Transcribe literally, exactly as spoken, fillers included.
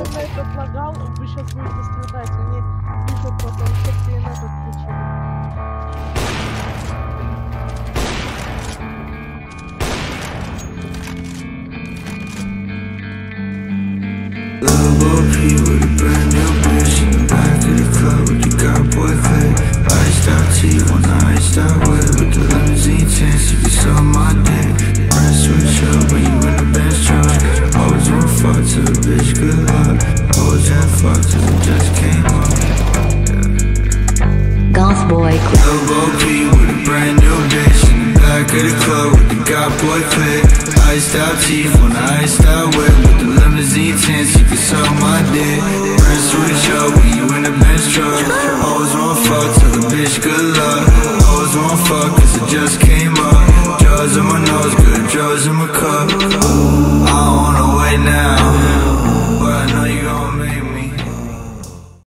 на этот лагал, вы сейчас будете страдать. Они пишут потом, что ты на этот включили. Lil' O P with a brand new bitch in the back of the club with the God boy clip. Iced out teeth on the iced out whip with the limousine tints, you can suck my dick. Press switch up when you in the Benz truck. Always wanna fuck to the bitch, good luck. Always wanna fuck till it just came up. Goth boy clip. Lil' O P with a brand new bitch in the back of the club with the God boy clip. Iced out teeth on the iced out whip with the limousine tints, you can suck my dick. Press switch up when you in the Benz truck. Always wanna fuck till the bitch, good luck. Always wanna fuck cause it just came up. Drugs in my nose, good drugs in my cup. I don't